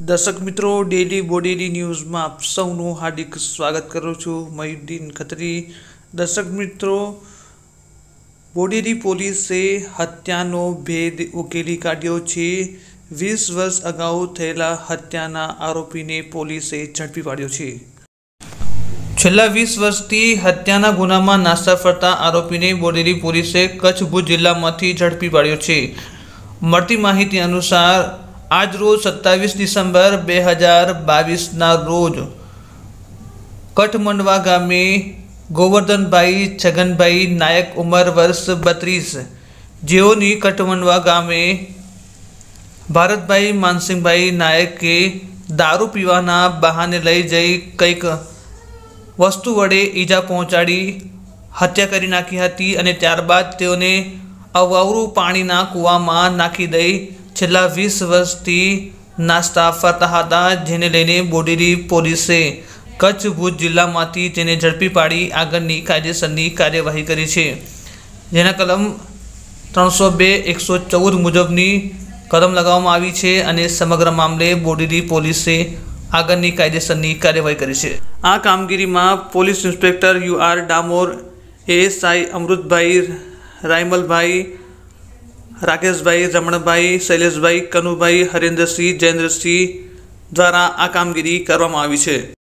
दर्शक मित्रों, daily Bodeli news में आप सौનું हार्दिक स्वागत करूँ छूँ। मयूद्दीन खत्री। दर्शक मित्रों, बोडेली પોલીસે હત્યાનો ભેદ ઉકેલી કાઢ્યો છે। 20 વર્ષ અગાઉ થયેલા હત્યાના આરોપીને પોલીસે ઝડપી પાડ્યો છે। છેલ્લા 20 વર્ષથી હત્યાના ગુનામાં નાસ્તા ફરતા આરોપીને બોડેલી પોલીસે કચ્છ ભુજ જિલ્લામાંથી ઝડપી પાડ્યો છે। મળતી માહિતી અનુસાર आज रोज 27 डिसेम्बर 2022 रोज कठमंडवा गामे गोवर्धन भाई छगनभाई नायक उमर वर्ष 32 जेओनी कठमंडवा गामे भारत भाई मानसिंह भाई नायक के दारू पीवाना बहाने लई जई कईक वस्तु वडे ईजा पहोंचाड़ी हत्या करी नाखी हती अने त्यारबाद तेओने अवावरू पाणीना कूवामां नाखी दई छेल्ला 20 वर्षथी नास्ता फरता हता, जेने लईने बोडेली पोलीसे कच्छ भुज जिल्लामांथी तेने झड़पी पाड़ी आगळनी कायदेसरनी कार्यवाही करी छे। जेना कलम 302-114 मुजबनी कलम लगाववामां आवी छे अने समग्र मामले बोडेली पोलीसे आगळनी कायदेसरनी कार्यवाही करी छे। आ कामगीरीमां police inspector UR Damor, ASI Amritbhai, Raimalbhai, Rakesh bhai, Raman भाई, शैलेष भाई, कनु भाई, हरेन्द्र सिंह, जयेन्द्र सिंह द्वारा आ कामगीरी करवामां आवी छे।